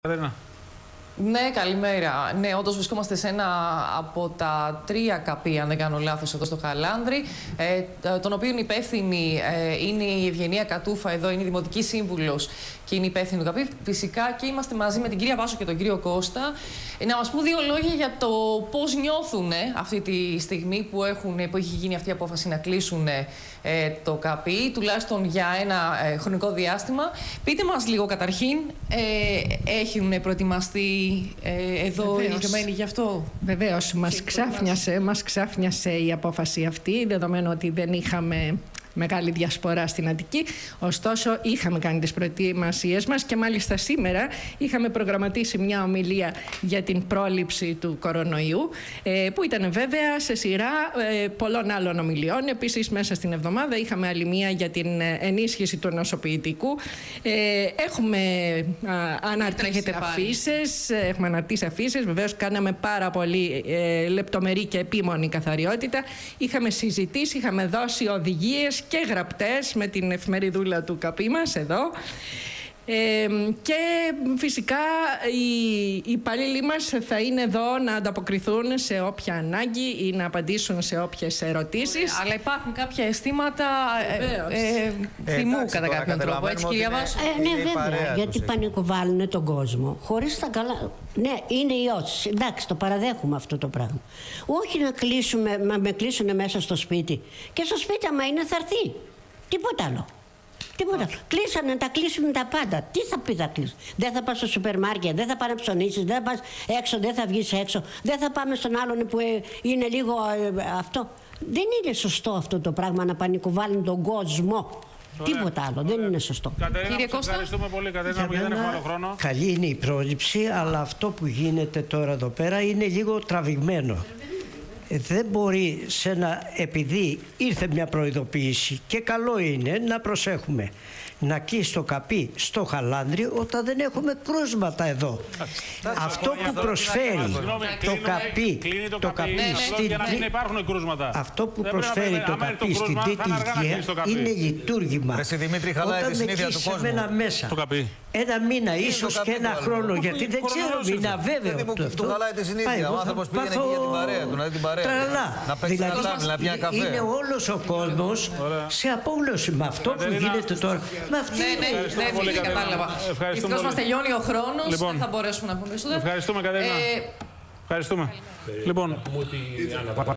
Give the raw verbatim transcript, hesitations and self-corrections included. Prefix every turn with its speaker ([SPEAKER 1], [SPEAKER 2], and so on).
[SPEAKER 1] Κατερίνα.
[SPEAKER 2] Ναι, καλημέρα. Ναι, όντως βρισκόμαστε σε ένα από τα τρία καπί, αν δεν κάνω λάθος, εδώ στο Χαλάνδρη, ε, τον οποίο υπεύθυνη ε, είναι η Ευγενία Κατούφα, εδώ είναι η Δημοτική Σύμβουλος και είναι υπεύθυνη του καπί. Φυσικά και είμαστε μαζί με την κυρία Βάσο και τον κύριο Κώστα. Ε, να μας πούν δύο λόγια για το πώς νιώθουν ε, αυτή τη στιγμή που, έχουν, που έχει γίνει αυτή η απόφαση να κλείσουν ε, το καπί, τουλάχιστον για ένα ε, χρονικό διάστημα. Πείτε μας λίγο καταρχήν, ε, έχουν προετοιμαστεί Ε, εδώ ηλικιωμένοι γι' αυτό.
[SPEAKER 3] Βεβαίως, μας ξάφνιασε, μας ξάφνιασε η απόφαση αυτή, δεδομένου ότι δεν είχαμε μεγάλη διασπορά στην Αττική. Ωστόσο, είχαμε κάνει τις προετοιμασίες μας και μάλιστα σήμερα είχαμε προγραμματίσει μια ομιλία για την πρόληψη του κορονοϊού, που ήταν βέβαια σε σειρά πολλών άλλων ομιλιών. Επίσης, μέσα στην εβδομάδα είχαμε άλλη μια για την ενίσχυση του νοσοποιητικού. Έχουμε αναρτήσει αφήσεις, έχουμε αναρτήσει αφήσεις. Βεβαίως, κάναμε πάρα πολύ λεπτομερή και επίμονη καθαριότητα. Είχαμε συζητήσει, είχαμε δώσει οδηγίες και γραπτές με την εφημεριδούλα του καπί μας εδώ. Ε, και φυσικά οι, οι υπαλλήλοι μας θα είναι εδώ να ανταποκριθούν σε όποια ανάγκη ή να απαντήσουν σε όποιες ερωτήσεις.
[SPEAKER 2] Αλλά υπάρχουν κάποια αισθήματα ε, ε, ε, θυμού ε, κατά κάποιον τρόπο, έτσι κυρία Βάσο?
[SPEAKER 4] Ε, ναι, βέβαια, γιατί πανικοβάλλουν τον κόσμο χωρίς τα καλά. Ναι, είναι ιός. Εντάξει, το παραδέχουμε αυτό το πράγμα. Όχι να κλείσουμε, να με κλείσουν μέσα στο σπίτι. Και στο σπίτι άμα είναι θα έρθει. Τίποτα άλλο. Τίποτα. Κλείσανε να τα κλείσουν τα πάντα. Τι θα πει θα κλείσουν? Δεν θα πας στο σούπερ μάρκετ, δεν θα πάνε να ψωνίσεις, δεν θα πας έξω, δεν θα βγεις έξω, δεν θα πάμε στον άλλον που είναι λίγο ε, αυτό. Δεν είναι σωστό αυτό το πράγμα να πανικοβάλλουν τον κόσμο. Ωραία. Τίποτα άλλο. Ωραία. Δεν είναι σωστό.
[SPEAKER 1] Κατερίνα, κύριε Κώστα, ευχαριστούμε πολύ. Κατερίνα, γιατί δεν έχουμε άλλο χρόνο.
[SPEAKER 5] Καλή είναι η πρόληψη, αλλά αυτό που γίνεται τώρα εδώ πέρα είναι λίγο τραβηγμένο. Δεν μπορεί σε ένα, επειδή ήρθε μια προειδοποίηση και καλό είναι να προσέχουμε, να κλείσει το καπί στο Χαλάνδρι όταν δεν έχουμε κρούσματα εδώ. Αυτό που προσφέρει το καπί, το καπί στην αυτό που προσφέρει το καπί στην Τρίτη Ηλικία είναι λειτουργήμα. Όταν με κλείσει εμένα μέσα ένα μήνα, ίσως και ένα χρόνο, γιατί δεν ξέρω, είναι αβέβαιο αυτό.
[SPEAKER 6] Ο άνθρωπος πήγαινε εκεί για την παρέα του, να δει την παρέα. Να παίξει ένα τάβλι, να πιει ένα καφέ.
[SPEAKER 5] Είναι όλος ο κόσμος σε απόγνωση με αυτό που γίνεται τώρα.
[SPEAKER 2] Ναι, ναι, ναι, κατάλαβα. Δυστυχώς μας τελειώνει ο χρόνος, δεν θα μπορέσουμε να πούμε περισσότερο.
[SPEAKER 1] Ευχαριστούμε, Κατερίνα. Ευχαριστούμε. Λοιπόν.